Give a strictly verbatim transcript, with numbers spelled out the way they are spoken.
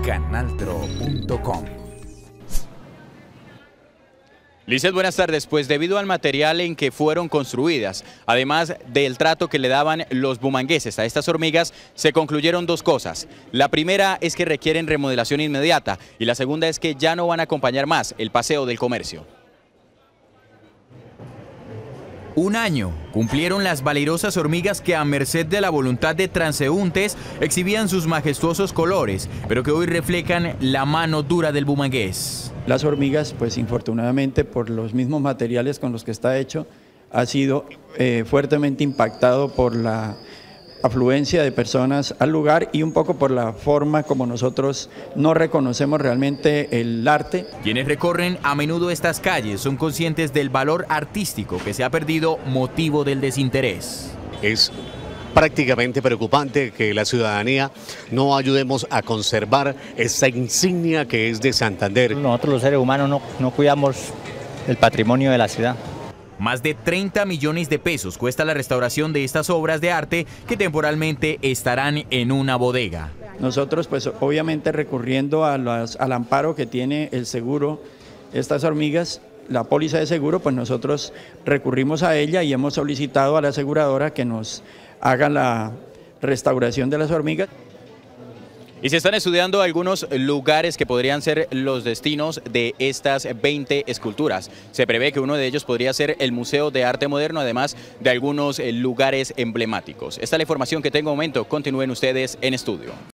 canaltro punto com. Lizeth, buenas tardes. Pues debido al material en que fueron construidas, además del trato que le daban los bumangueses a estas hormigas, se concluyeron dos cosas. La primera es que requieren remodelación inmediata y la segunda es que ya no van a acompañar más el paseo del comercio. Un año cumplieron las valerosas hormigas que a merced de la voluntad de transeúntes exhibían sus majestuosos colores, pero que hoy reflejan la mano dura del bumangués. Las hormigas, pues infortunadamente por los mismos materiales con los que está hecho, ha sido eh, fuertemente impactado por la afluencia de personas al lugar y un poco por la forma como nosotros no reconocemos realmente el arte. Quienes recorren a menudo estas calles son conscientes del valor artístico que se ha perdido motivo del desinterés. Es prácticamente preocupante que la ciudadanía no ayudemos a conservar esa insignia que es de Santander. Nosotros los seres humanos no, no cuidamos el patrimonio de la ciudad. Más de treinta millones de pesos cuesta la restauración de estas obras de arte que temporalmente estarán en una bodega. Nosotros pues obviamente recurriendo a las, al amparo que tiene el seguro, estas hormigas, la póliza de seguro, pues nosotros recurrimos a ella y hemos solicitado a la aseguradora que nos haga la restauración de las hormigas. Y se están estudiando algunos lugares que podrían ser los destinos de estas veinte esculturas. Se prevé que uno de ellos podría ser el Museo de Arte Moderno, además de algunos lugares emblemáticos. Esta es la información que tengo de momento. Continúen ustedes en estudio.